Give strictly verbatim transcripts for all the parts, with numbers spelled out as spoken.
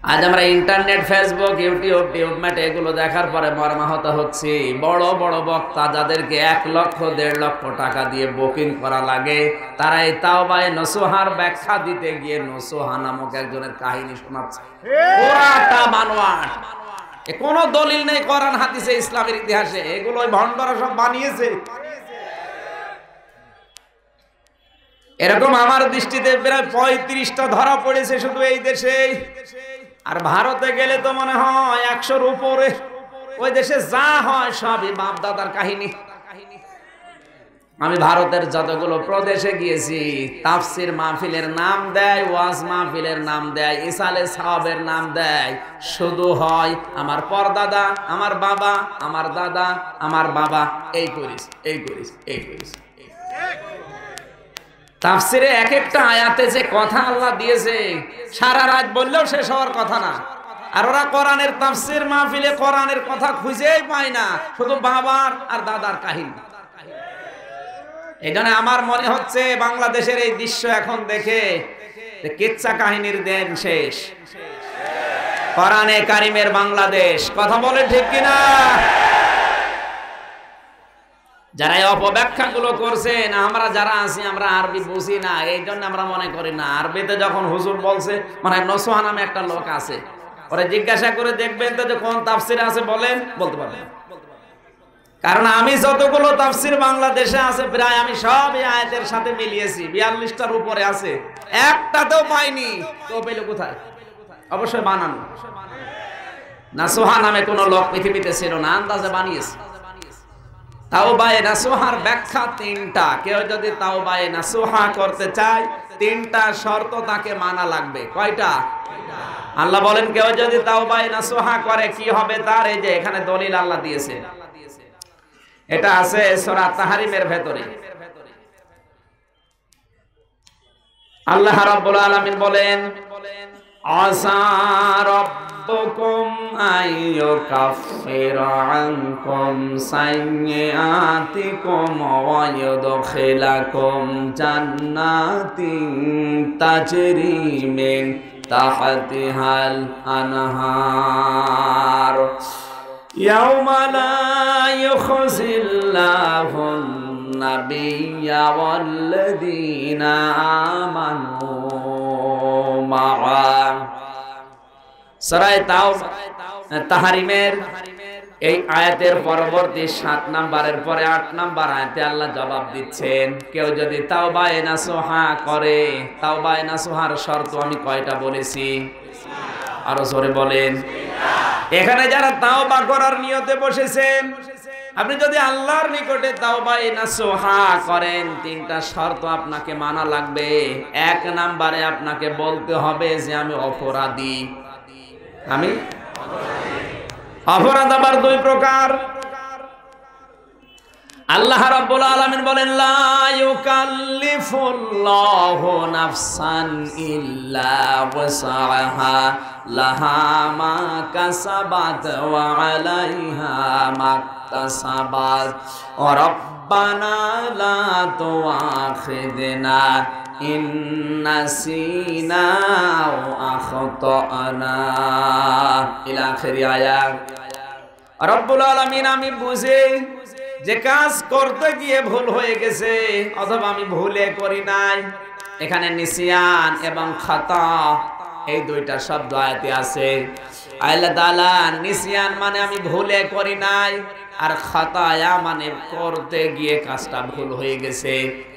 আজ আমরা internet, Facebook, YouTube, TubeMate এগুলো দেখার পরে মর্মাহত হচ্ছি। বড় বড় বক্তা যাদেরকে এক লক্ষ দেড় লক্ষ টাকা দিয়ে বুকিং করা লাগে, তারা এই তাওবায়ে নসুহার ব্যাখ্যা দিতে গিয়ে নসুহা নামক একজনের কাহিনী শোনাচ্ছে। পুরাটা বানোয়াট, এ কোনো দলিল নেই কোরআন হাদিসে, ইসলামের ইতিহাসে। এগুলো ওই ভণ্ডরা সব বানিয়েছে। এরকম আমার দৃষ্টিতে প্রায় পঁয়ত্রিশটা ধরা পড়েছে শুধু এই দেশে। আর ভারতে গেলে তো মনে হয় একশোর উপরে। ওই দেশে যা হয় সবই বাপ দাদার কাহিনী। আমি ভারতের যতগুলো প্রদেশে গিয়েছি, তাফসির মাহফিলের নাম দেয়, ওয়াজ মাহফিলের নাম দেয়, ইসালে সাওয়াবের নাম দেয়, শুধু হয় আমার পরদাদা, আমার বাবা, আমার দাদা, আমার বাবা এই করিস, এই করিস, এই করিস। তাফসিরে এক একটা আয়াতে যে কথা আল্লাহ দিয়েছে, সারা রাত বললেও শেষ হওয়ার কথা না। আর ওরা কোরআনের তাফসির মাহফিলে কোরআনের কথা খুঁজেই পায় না, শুধু বাবার আর দাদার কাহিনী। এই জন্য আমার মনে হচ্ছে বাংলাদেশের এই দৃশ্য এখন দেখে কিচ্ছা কাহিনীর দেন শেষ। কোরআনে কারিমের বাংলাদেশ, কথা বলে ঠিক কিনা? যারা এই অপব্যাখ্যা গুলো করছেন, আমরা যারা আছি আমরা আরবি বুঝি না, এই জন্য আমরা মনে করি না। আরবিতে যখন হুজুর বলছে, মানে নসুহা নামে একটা লোক আছে, ওরা জিজ্ঞাসা করে দেখবেন তো যে কোন তাফসিরে আছে বলেন, বলতে পারবেন। কারণ আমি যতগুলো তাফসির বাংলাদেশে আছে প্রায় আমি সব এই আয়াতের সাথে মিলিয়েছি, বিয়াল্লিশটার উপরে আছে, একটাতেও পাইনি। তো পেল কোথায়? অবশ্যই বানানো। নসুহা নামে কোন লোক পৃথিবীতে ছিল না, আন্দাজে বানিয়েছে। তাওবায়ে নসুহার ব্যাখ্যা তিনটা। কেউ যদি তাওবায়ে নসুহা করতে চায়, তিনটা শর্ত তাকে মানা লাগবে। কয়টা? আল্লাহ বলেন কেউ যদি তাওবায়ে নসুহা করে কি হবে তার। এই যে এখানে দলিল আল্লাহ দিয়েছে, এটা আছে সূরা তাহরিমের ভেতরে। আল্লাহ রাব্বুল আলামিন বলেন, আসা রাব্বুকুম আইয়ুকাফিরা আনকুম সাইয়্যাতিকুম ওয়া ইউদখিলাকুম জান্নাতিন তাজরি মিন তাহতিহাল আনহার ইয়াওমা লা ইউখজিল্লাহুন নাবিয়্যা ওয়াল্লাযীনা আমানু মাআ। সূরা তাহরিমের এই আয়াতের পরবর্তী সাত নাম্বারের পরে আট নাম্বার আয়াতে আল্লাহ জবাব দিচ্ছেন, কেউ যদি তাওবায়ে নসুহা করে। তাওবায়ে নসুহার শর্ত আমি কয়টা বলেছি? আরো জোরে বলেন। এখানে যারা তাওবা করার নিয়তে বসেছেন, আপনি যদি আল্লাহর নিকটে তাওবায়ে নসুহা করেন, তিনটা শর্ত আপনাকে মানা লাগবে। এক নাম্বারে আপনাকে বলতে হবে যে আমি অপরাধী। আমি অপরাধ আবার দুই প্রকার। আল্লাহ রাব্বুল আলামিন বলেন, লা ইউকাল্লিফুল্লাহু নাফসান ইল্লা ওয়াসাহা লাহা মা কাসাবাত ওয়া আলাইহা মাকতাসাবাত ওয়া রাব্বানা লা তুআখিযনা ইন নাসিনা ওয়া আখতানা ইলা আখিরি আয়াত। রব্বুল আলামিন আমি বুঝি যে কাজ করতে গিয়ে ভুল হয়ে গেছে, অথবা আমি ভুলে করি নাই। এখানে নিসিয়ান এবং খাতা এই দুইটা শব্দ আয়াতে আছে। আল্লাহ তাআলা নিসিয়ান মানে আমি ভুলে করি নাই, আর খাতায়া মানে করতে গিয়ে কাজটা ভুল হয়ে গেছে।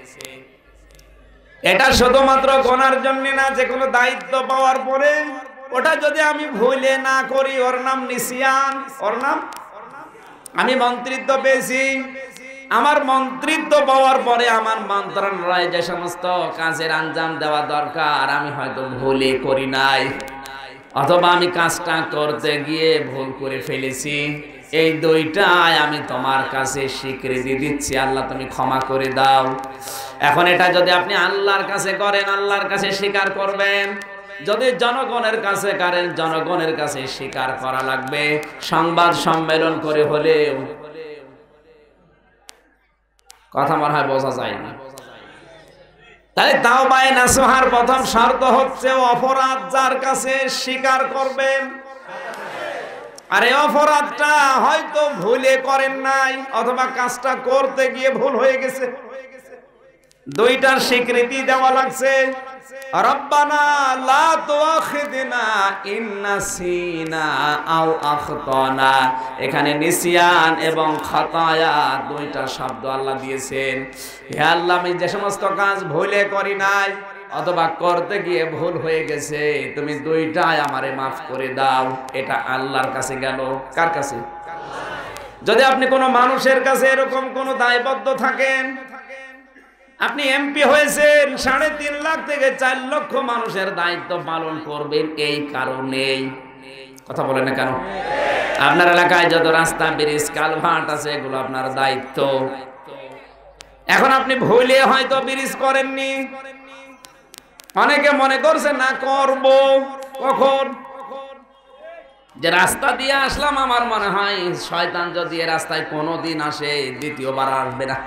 এটা শুধুমাত্র গোনার জন্য না, যে কোনো দায়িত্ব পাওয়ার পরে ওটা যদি আমি ভুলে না করি, ওর নাম নিসিয়ান। ওর নাম, আমি মন্ত্রিত্ব পেয়েছি, আমার মন্ত্রিত্ব পাওয়ার পরে আমার মন্ত্রণালয়ে যে সমস্ত কাজের আঞ্জাম দেওয়া দরকার আমি হয়তো ভুলে করি নাই, অথবা আমি কাজটা করতে গিয়ে ভুল করে ফেলেছি। এই দুইটাই আমি তোমার কাছে স্বীকৃতি দিচ্ছি, আল্লাহ তুমি ক্ষমা করে দাও। এখন এটা যদি আপনি আল্লাহর কাছে করেন, আল্লাহর কাছে স্বীকার করবেন। যদি জনগণের কাছে করেন, জনগণের কাছে স্বীকার করা লাগবে। সংবাদ সম্মেলন করে হলেও কথা মনে হয় বোঝা যায় না। তাই তাওবায়ে নাসুহার প্রথম শর্ত হচ্ছে অপরাধ যার কাছে স্বীকার করবেন। আর এই অপরাধটা হয়তো ভুলে করেন নাই অথবা কাজটা করতে গিয়ে ভুল হয়ে গেছে, দুইটার স্বীকৃতি দেওয়া লাগছে। রব্বানা লা তুআখিযনা ইন নাসিনা আও আখতানা, এখানে নিসিয়ান এবং খাতায়া দুইটা শব্দ আল্লাহ দিয়েছেন। হে আল্লাহ, আমি যে সমস্ত কাজ ভুলে করি নাই অথবা করতে গিয়ে ভুল হয়ে গেছে, তুমি দুইটাই আমারে মাফ করে দাও। এটা আল্লাহর কাছে গেল। কার কাছে? যদি আপনি কোনো মানুষের কাছে এরকম কোনো দায়বদ্ধ থাকেন, আপনি এমপি হয়েছেন, সাড়ে তিন লাখ থেকে চার লক্ষ মানুষের দায়িত্ব পালন করবেন, এই কারণেই কথা বলেন না কেন? আপনার এলাকায় যত রাস্তা, ব্রিজ, কালভার্ট আছে, এগুলো আপনার দায়িত্ব। এখন আপনি ভুলে হয়তো ব্রিজ করেননি, অনেকে মনে করছে না করব, কখন যে রাস্তা দিয়ে আসলাম, আমার মনে হয় শয়তান যদি এ রাস্তায় কোনোদিন আসে দ্বিতীয়বার আসবে না।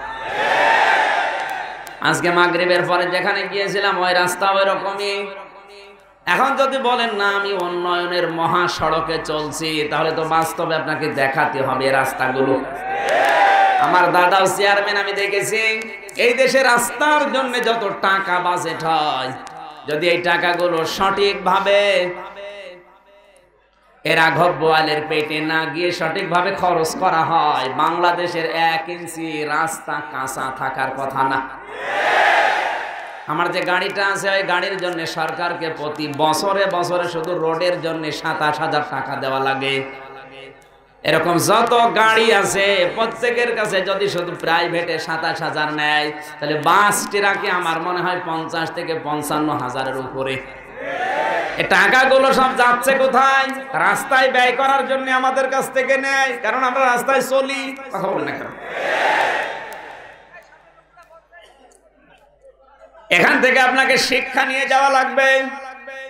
আজকে মাগরিবের পরে যেখানে গিয়েছিলাম ওই রাস্তা ওই রকমই। এখন যদি বলেন না আমি উন্নয়নের মহাসড়কে চলছি, তাহলে তো বাস্তবে আপনাকে দেখাতে হবে রাস্তাগুলো। আমার দাদাও চেয়ারম্যান, আমি দেখেছি এই দেশে রাস্তার জন্য যত টাকা বাজেট হয়, যদি এই টাকাগুলো সঠিকভাবে এরা ঘব্বয়ালের পেটে না গিয়ে সঠিকভাবে খরচ করা হয়, বাংলাদেশের এক ইঞ্চি রাস্তা কাঁচা থাকার কথা না। আমার যে গাড়িটা আছে ওই গাড়ির জন্য সরকারকে প্রতি বছরে বছরে শুধু রোডের জন্য সাতাশ হাজার টাকা দেওয়া লাগে। এরকম যত গাড়ি আছে প্রত্যেকের কাছে যদি শুধু প্রাইভেটে সাতাশ হাজার নেয়, তাহলে বাস ট্রাকে আমার মনে হয় পঞ্চাশ থেকে পঞ্চান্ন হাজারের উপরে। এই টাকাগুলো সব যাচ্ছে কোথায়? রাস্তায় ব্যয় করার জন্য আমাদের কাছ থেকে নেয়, কারণ আমরা রাস্তায় চলি। কথা বলেন না কেন? এখান থেকে আপনাকে শিক্ষা নিয়ে যাওয়া লাগবে।